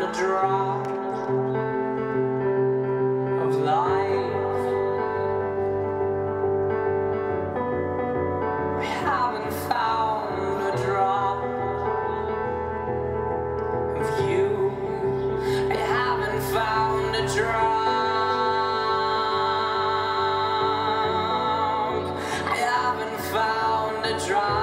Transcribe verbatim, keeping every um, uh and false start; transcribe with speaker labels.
Speaker 1: a drop of life. We haven't found a drop of you. I haven't found a drop. I haven't found a drop.